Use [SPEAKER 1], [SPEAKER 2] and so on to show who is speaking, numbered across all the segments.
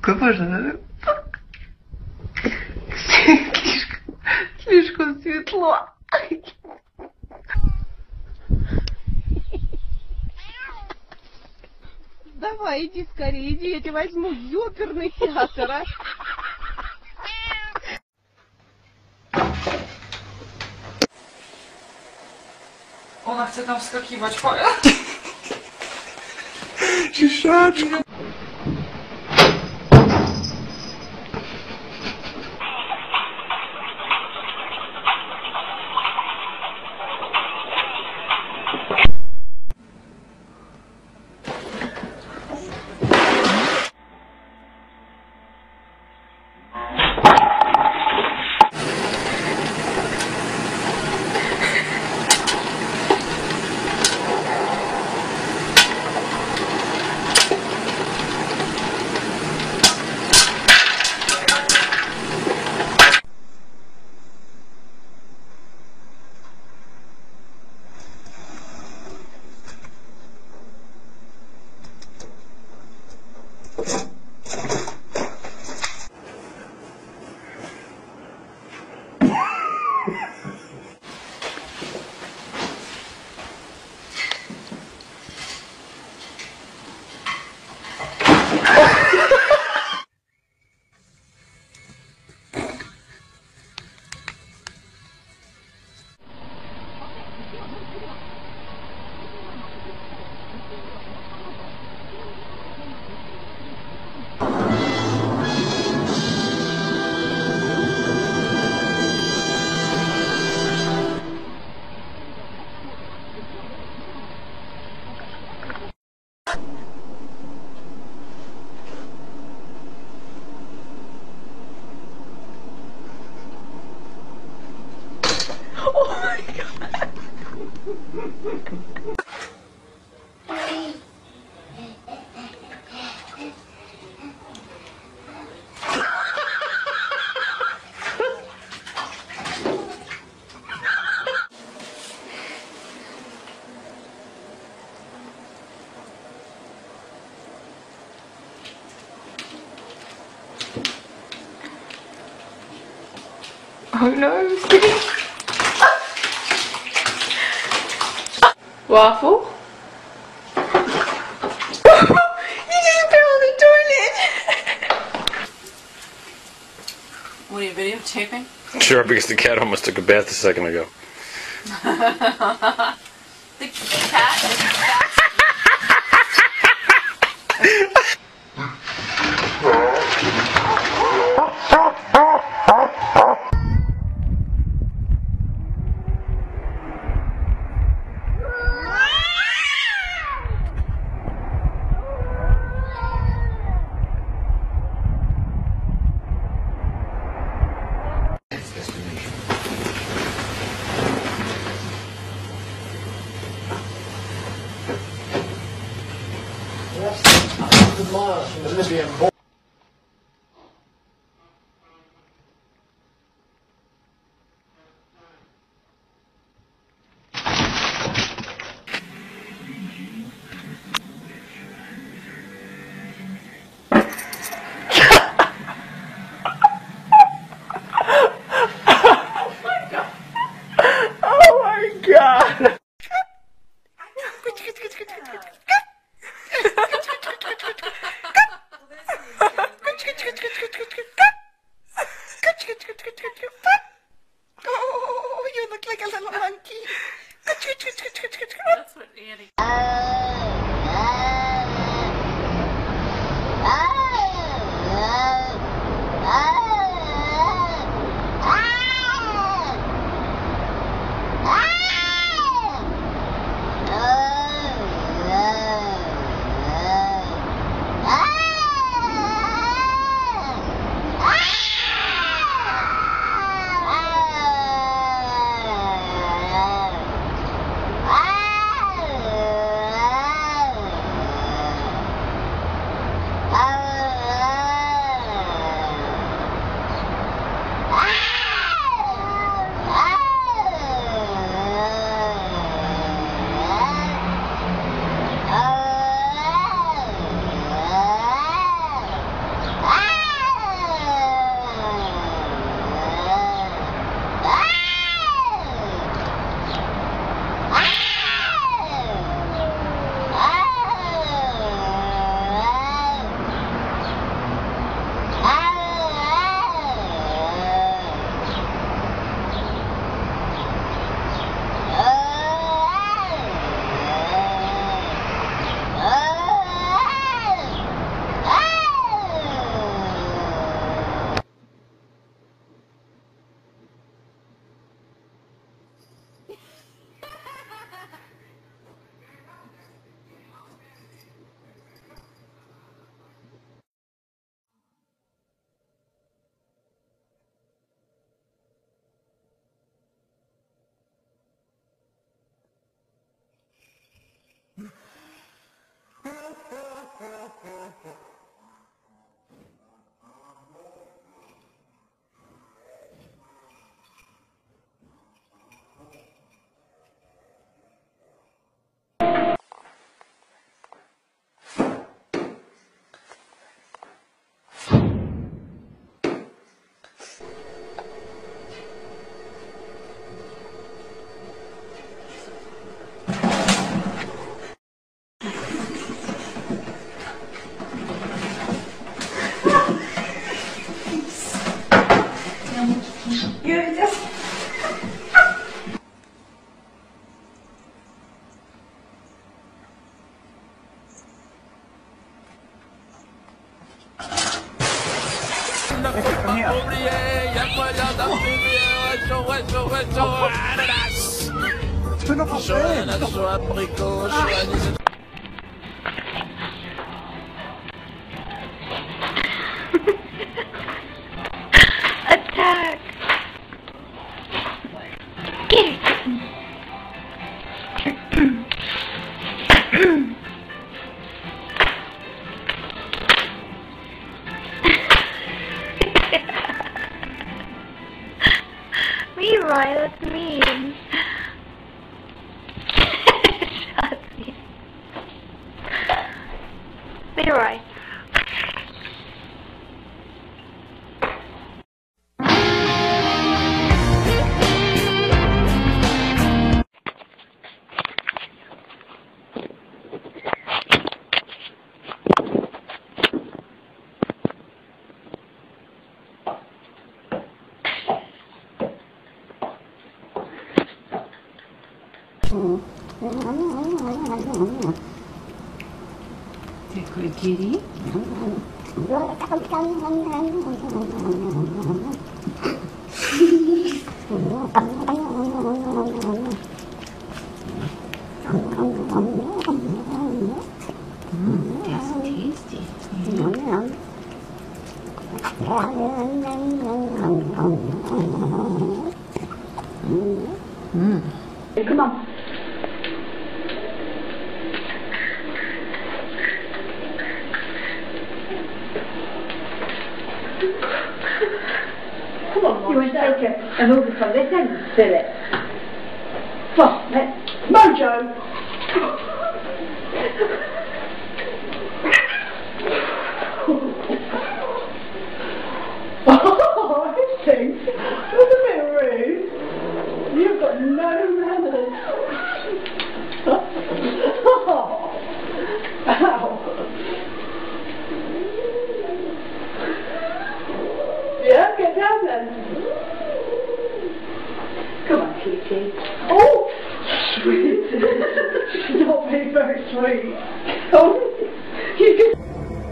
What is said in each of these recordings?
[SPEAKER 1] можно? Слишком светло.
[SPEAKER 2] Давай, иди скорее, иди, я тебя возьму в оперный театр, а?
[SPEAKER 3] Ona chce tam wskakiwać.
[SPEAKER 1] Ciszeczko.
[SPEAKER 3] Oh no, Waffle? You just fell in the toilet! What are you videotaping?
[SPEAKER 4] Sure, because the cat almost took a bath a second ago.
[SPEAKER 3] The cat is back.
[SPEAKER 5] Miles from the Libyan border.
[SPEAKER 1] Oh my god!
[SPEAKER 2] Oh, you look like a little monkey.
[SPEAKER 3] That's what Annie...
[SPEAKER 6] Ah! here. Turn off the fan.
[SPEAKER 7] Attack! Get it! Leroy, that's mean. Shut me. Leroy.
[SPEAKER 2] Take a kitty. That's tasty.
[SPEAKER 8] Come on. Come on, you want to take an order from this end, Philip? Come on, let's... Mojo! Oh, I think that's a bit rude. You've got no manners. Oh. Ow. Yeah, get down then. Come on, Kitty. Oh, sweet. Not being very sweet. Oh, you can...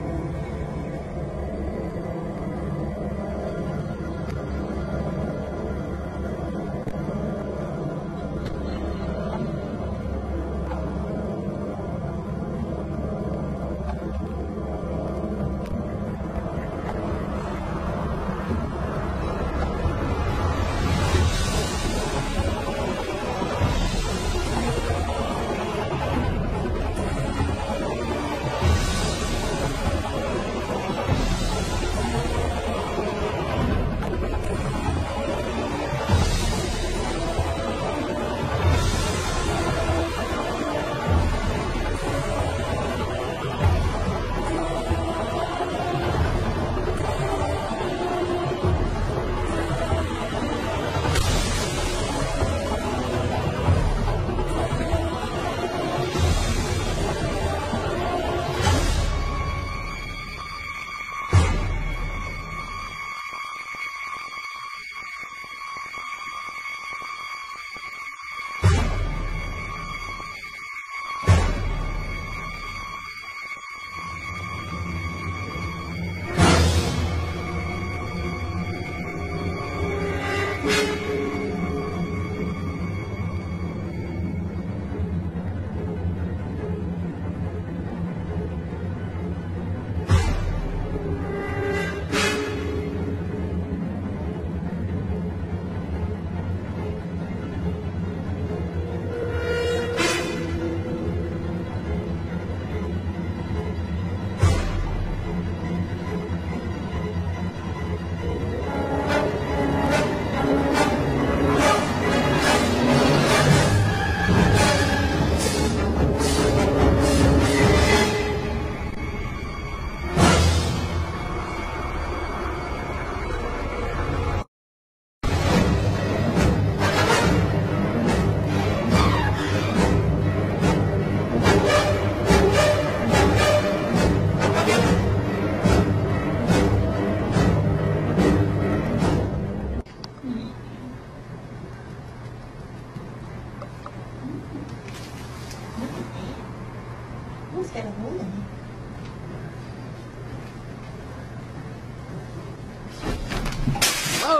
[SPEAKER 7] Who's got a hole in it?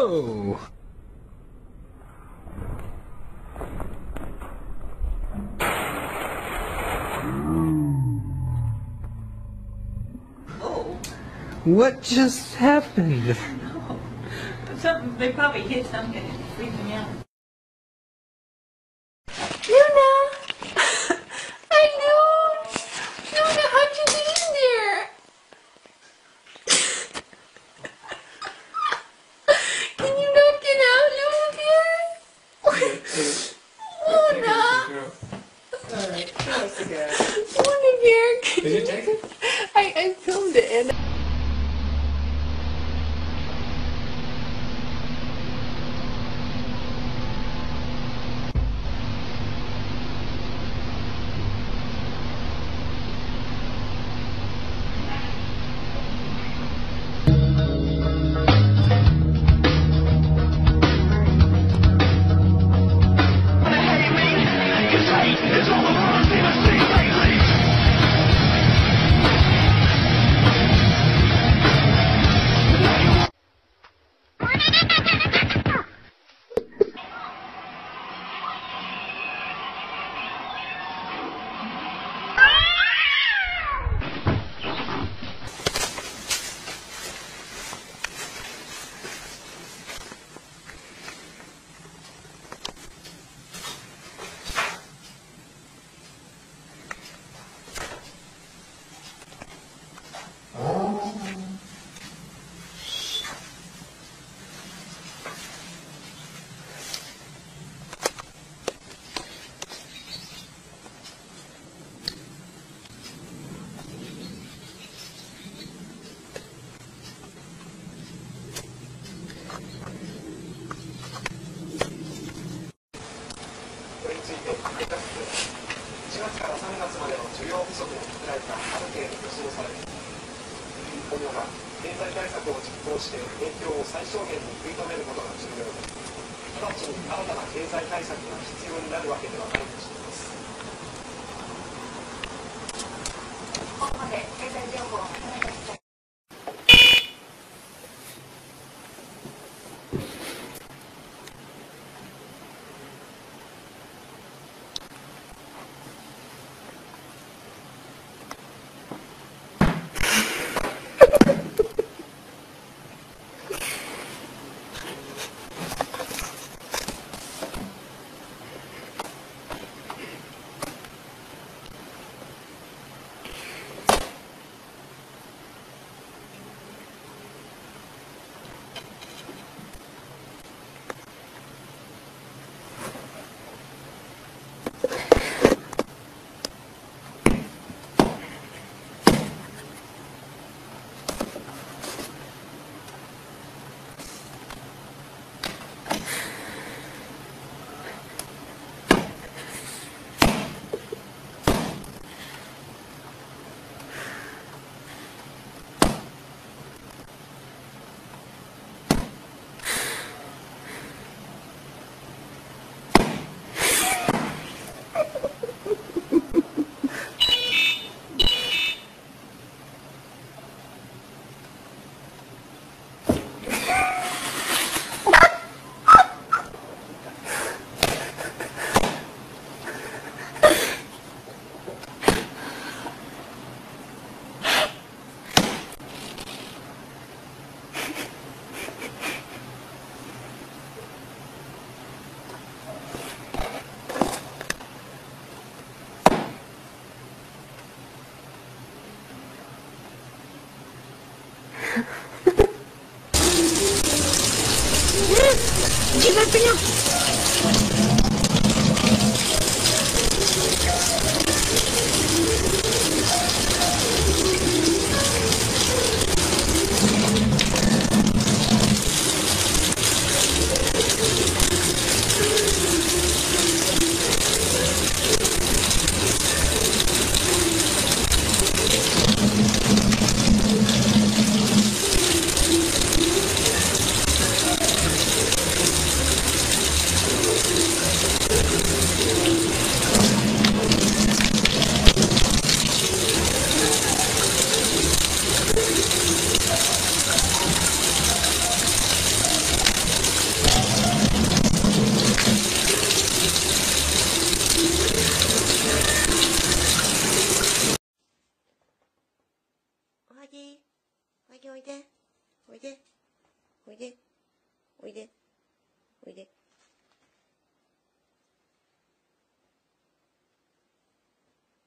[SPEAKER 9] Whoa! What just happened?
[SPEAKER 8] Something, they probably hit something and it freaked me out.
[SPEAKER 3] Luna! I know! Luna, how'd you get in there? Can you not get out, Luna, dear? Luna!
[SPEAKER 5] Alright, who wants to go?
[SPEAKER 3] Luna, dear.
[SPEAKER 5] Did you take it?
[SPEAKER 3] I filmed it and...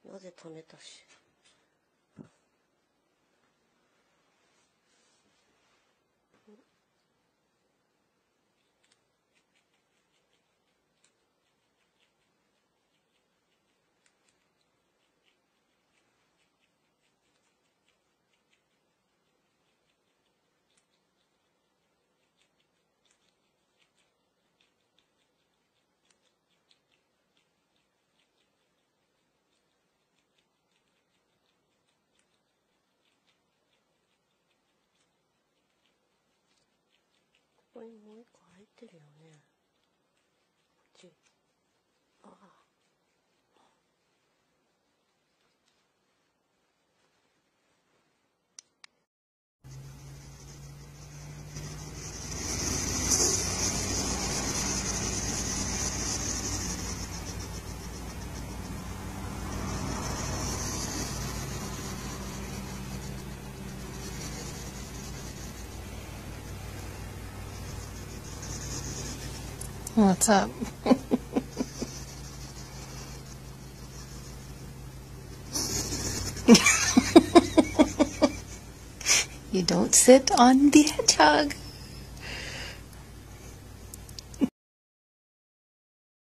[SPEAKER 3] なぜ止めたし。ここにもう一個入ってるよね。こっち。ああ。
[SPEAKER 10] What's up? You don't sit on the hedgehog.